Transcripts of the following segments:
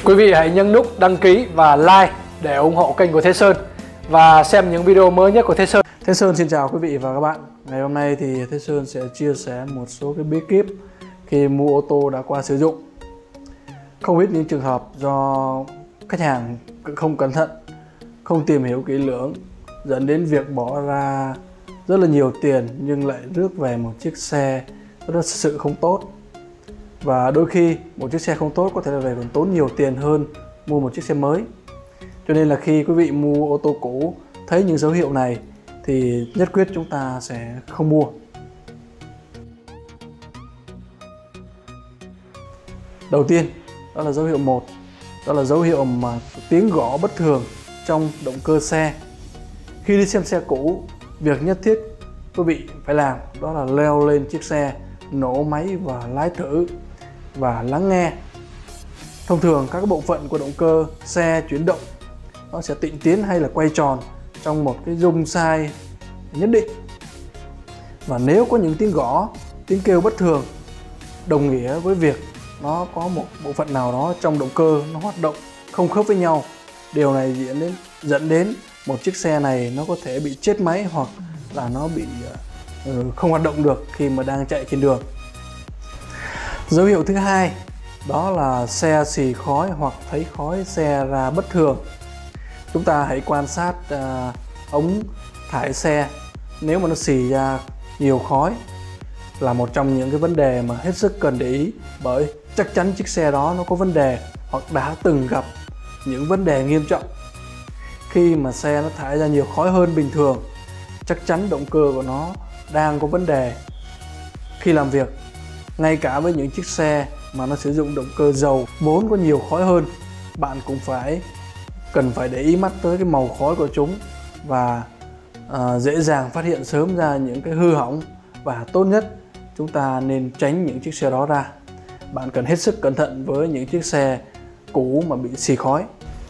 Quý vị hãy nhấn nút đăng ký và like để ủng hộ kênh của Thế Sơn và xem những video mới nhất của Thế Sơn. Thế Sơn xin chào quý vị và các bạn. Ngày hôm nay thì Thế Sơn sẽ chia sẻ một số cái bí kíp khi mua ô tô đã qua sử dụng. Không ít những trường hợp do khách hàng không cẩn thận, không tìm hiểu kỹ lưỡng dẫn đến việc bỏ ra rất là nhiều tiền nhưng lại rước về một chiếc xe rất là thực sự không tốt. Và đôi khi một chiếc xe không tốt có thể là về còn tốn nhiều tiền hơn mua một chiếc xe mới. Cho nên là khi quý vị mua ô tô cũ thấy những dấu hiệu này thì nhất quyết chúng ta sẽ không mua. Đầu tiên đó là dấu hiệu 1, đó là dấu hiệu mà tiếng gõ bất thường trong động cơ xe. Khi đi xem xe cũ, việc nhất thiết quý vị phải làm đó là leo lên chiếc xe, nổ máy và lái thử và lắng nghe. Thông thường các bộ phận của động cơ xe chuyển động nó sẽ tịnh tiến hay là quay tròn trong một cái rung sai nhất định. Và nếu có những tiếng gõ, tiếng kêu bất thường đồng nghĩa với việc nó có một bộ phận nào đó trong động cơ nó hoạt động không khớp với nhau. Điều này dẫn đến một chiếc xe này nó có thể bị chết máy hoặc là nó bị không hoạt động được khi mà đang chạy trên đường. Dấu hiệu thứ hai đó là xe xì khói hoặc thấy khói xe ra bất thường. Chúng ta hãy quan sát ống thải xe, nếu mà nó xì ra nhiều khói là một trong những cái vấn đề mà hết sức cần để ý, bởi chắc chắn chiếc xe đó nó có vấn đề hoặc đã từng gặp những vấn đề nghiêm trọng. Khi mà xe nó thải ra nhiều khói hơn bình thường, chắc chắn động cơ của nó đang có vấn đề. Khi làm việc, ngay cả với những chiếc xe mà nó sử dụng động cơ dầu vốn có nhiều khói hơn, bạn cũng cần phải để ý mắt tới cái màu khói của chúng và dễ dàng phát hiện sớm ra những cái hư hỏng, và tốt nhất chúng ta nên tránh những chiếc xe đó ra. Bạn cần hết sức cẩn thận với những chiếc xe cũ mà bị xì khói.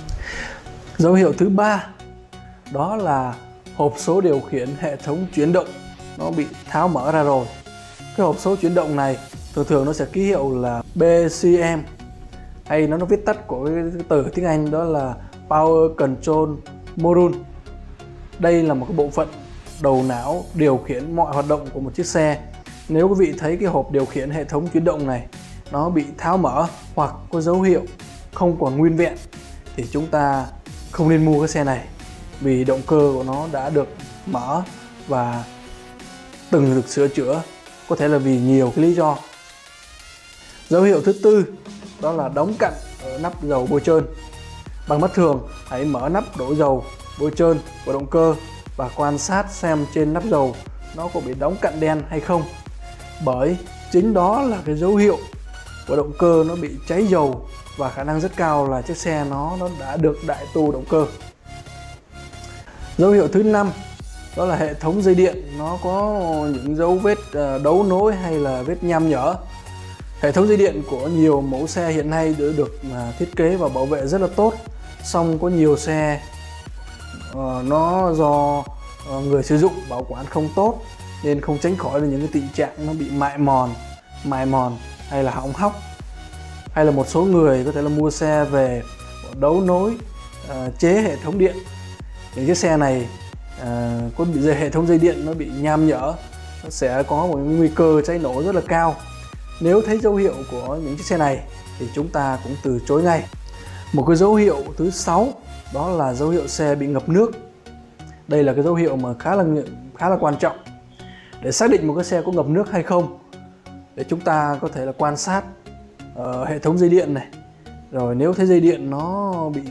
Dấu hiệu thứ ba đó là hộp số điều khiển hệ thống chuyển động nó bị tháo mở ra rồi. Cái hộp số chuyển động này thường nó sẽ ký hiệu là BCM, hay nó viết tắt của cái từ tiếng Anh đó là Power Control Module. Đây là một cái bộ phận đầu não điều khiển mọi hoạt động của một chiếc xe. Nếu quý vị thấy cái hộp điều khiển hệ thống chuyển động này nó bị tháo mở hoặc có dấu hiệu không còn nguyên vẹn thì chúng ta không nên mua cái xe này, vì động cơ của nó đã được mở và từng được sửa chữa, có thể là vì nhiều cái lý do. Dấu hiệu thứ tư đó là đóng cặn ở nắp dầu bôi trơn. Bằng mắt thường, hãy mở nắp đổ dầu bôi trơn của động cơ và quan sát xem trên nắp dầu nó có bị đóng cặn đen hay không, bởi chính đó là cái dấu hiệu của động cơ nó bị cháy dầu và khả năng rất cao là chiếc xe nó đã được đại tu động cơ. Dấu hiệu thứ 5 đó là hệ thống dây điện nó có những dấu vết đấu nối hay là vết nham nhở. Hệ thống dây điện của nhiều mẫu xe hiện nay đã được thiết kế và bảo vệ rất là tốt, song có nhiều xe nó do người sử dụng bảo quản không tốt nên không tránh khỏi được những cái tình trạng nó bị mài mòn hay là hỏng hóc. Hay là một số người có thể là mua xe về đấu nối chế hệ thống điện. Những chiếc xe này có bị hệ thống dây điện nó bị nham nhở, nó sẽ có một nguy cơ cháy nổ rất là cao. Nếu thấy dấu hiệu của những chiếc xe này thì chúng ta cũng từ chối ngay. Một cái dấu hiệu thứ 6 đó là dấu hiệu xe bị ngập nước. Đây là cái dấu hiệu mà khá là quan trọng để xác định một cái xe có ngập nước hay không. Để chúng ta có thể là quan sát hệ thống dây điện này, rồi nếu thấy dây điện nó bị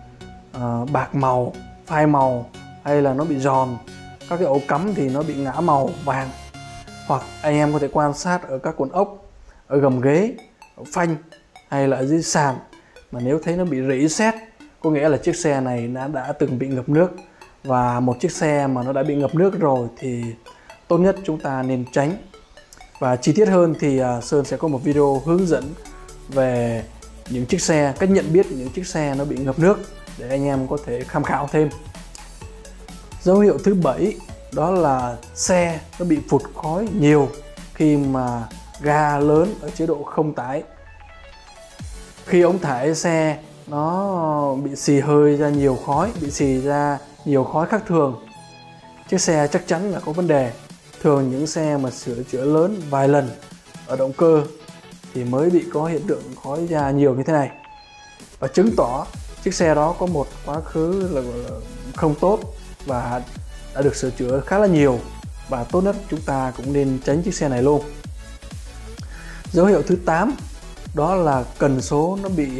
bạc màu, phai màu hay là nó bị giòn, các cái ổ cắm thì nó bị ngã màu vàng, hoặc anh em có thể quan sát ở các cuộn ốc, ở gầm ghế, ở phanh hay là ở dưới sàn, mà nếu thấy nó bị rỉ sét có nghĩa là chiếc xe này đã từng bị ngập nước. Và một chiếc xe mà nó đã bị ngập nước rồi thì tốt nhất chúng ta nên tránh. Và chi tiết hơn thì Sơn sẽ có một video hướng dẫn về những chiếc xe, cách nhận biết những chiếc xe nó bị ngập nước để anh em có thể tham khảo thêm. Dấu hiệu thứ 7 đó là xe nó bị phụt khói nhiều khi mà ga lớn ở chế độ không tải. Khi ống thải xe nó bị xì hơi ra nhiều khói, bị xì ra nhiều khói khác thường, chiếc xe chắc chắn là có vấn đề. Thường những xe mà sửa chữa lớn vài lần ở động cơ thì mới bị có hiện tượng khói ra nhiều như thế này, và chứng tỏ chiếc xe đó có một quá khứ là không tốt và đã được sửa chữa khá là nhiều, và tốt nhất chúng ta cũng nên tránh chiếc xe này luôn. Dấu hiệu thứ 8 đó là cần số nó bị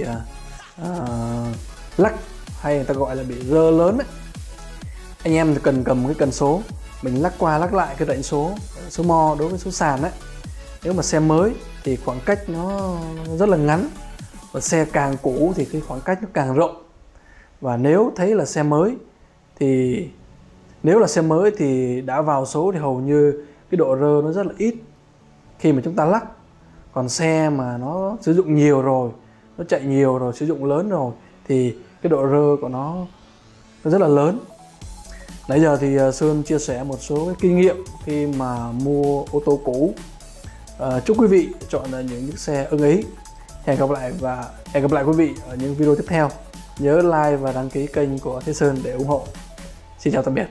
lắc, hay người ta gọi là bị rơ lớn ấy. Anh em thì cần cầm cái cần số, mình lắc qua lắc lại cái rãnh số mo đối với số sàn ấy. Nếu mà xe mới thì khoảng cách nó rất là ngắn, và xe càng cũ thì cái khoảng cách nó càng rộng. Và nếu là xe mới thì đã vào số thì hầu như cái độ rơ nó rất là ít khi mà chúng ta lắc. Còn xe mà nó sử dụng nhiều rồi, nó chạy nhiều rồi, sử dụng lớn rồi thì cái độ rơ của nó rất là lớn. Nãy giờ thì Sơn chia sẻ một số cái kinh nghiệm khi mà mua ô tô cũ. Chúc quý vị chọn những chiếc xe ưng ý. Hẹn gặp lại quý vị ở những video tiếp theo. Nhớ like và đăng ký kênh của Thế Sơn để ủng hộ. Xin chào tạm biệt.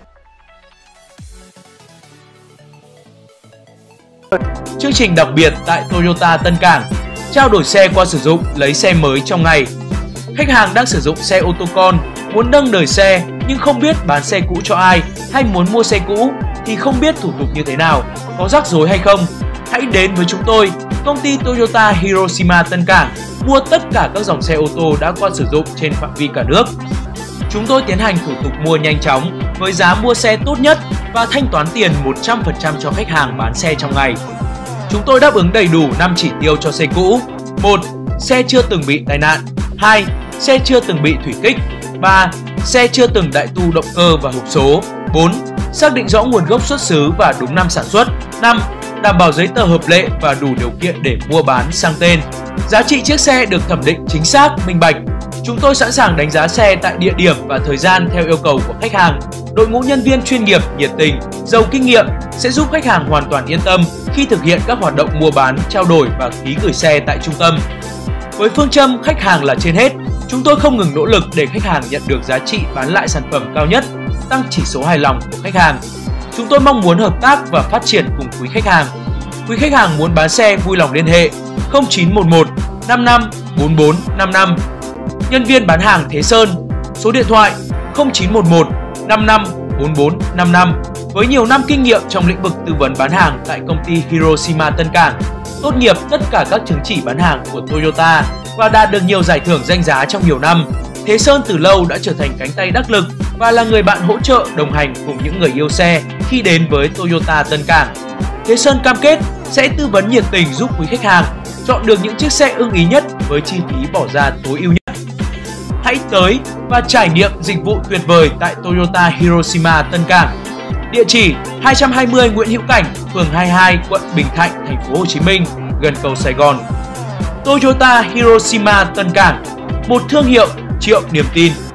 Chương trình đặc biệt tại Toyota Tân Cảng, trao đổi xe qua sử dụng, lấy xe mới trong ngày. Khách hàng đang sử dụng xe ô tô con, muốn nâng đời xe nhưng không biết bán xe cũ cho ai, hay muốn mua xe cũ thì không biết thủ tục như thế nào, có rắc rối hay không. Hãy đến với chúng tôi, công ty Toyota Hiroshima Tân Cảng, mua tất cả các dòng xe ô tô đã qua sử dụng trên phạm vi cả nước. Chúng tôi tiến hành thủ tục mua nhanh chóng với giá mua xe tốt nhất và thanh toán tiền 100% cho khách hàng bán xe trong ngày. Chúng tôi đáp ứng đầy đủ 5 chỉ tiêu cho xe cũ. 1. Xe chưa từng bị tai nạn. 2. Xe chưa từng bị thủy kích. 3. Xe chưa từng đại tu động cơ và hộp số. 4. Xác định rõ nguồn gốc xuất xứ và đúng năm sản xuất. 5. Đảm bảo giấy tờ hợp lệ và đủ điều kiện để mua bán sang tên. Giá trị chiếc xe được thẩm định chính xác, minh bạch. Chúng tôi sẵn sàng đánh giá xe tại địa điểm và thời gian theo yêu cầu của khách hàng. Đội ngũ nhân viên chuyên nghiệp, nhiệt tình, giàu kinh nghiệm sẽ giúp khách hàng hoàn toàn yên tâm khi thực hiện các hoạt động mua bán, trao đổi và ký gửi xe tại trung tâm. Với phương châm khách hàng là trên hết, chúng tôi không ngừng nỗ lực để khách hàng nhận được giá trị bán lại sản phẩm cao nhất, tăng chỉ số hài lòng của khách hàng. Chúng tôi mong muốn hợp tác và phát triển cùng quý khách hàng. Quý khách hàng muốn bán xe vui lòng liên hệ 0911 55 44 55. Nhân viên bán hàng Thế Sơn, số điện thoại 0911 55 44 55. Với nhiều năm kinh nghiệm trong lĩnh vực tư vấn bán hàng tại công ty Hiroshima Tân Cảng, tốt nghiệp tất cả các chứng chỉ bán hàng của Toyota và đạt được nhiều giải thưởng danh giá trong nhiều năm, Thế Sơn từ lâu đã trở thành cánh tay đắc lực và là người bạn hỗ trợ đồng hành cùng những người yêu xe khi đến với Toyota Tân Cảng. Thế Sơn cam kết sẽ tư vấn nhiệt tình giúp quý khách hàng chọn được những chiếc xe ưng ý nhất với chi phí bỏ ra tối ưu nhất. Hãy tới và trải nghiệm dịch vụ tuyệt vời tại Toyota Hiroshima Tân Cảng. Địa chỉ 220 Nguyễn Hữu Cảnh, phường 22, quận Bình Thạnh, thành phố Hồ Chí Minh, gần cầu Sài Gòn. Toyota Hiroshima Tân Cảng, một thương hiệu triệu niềm tin.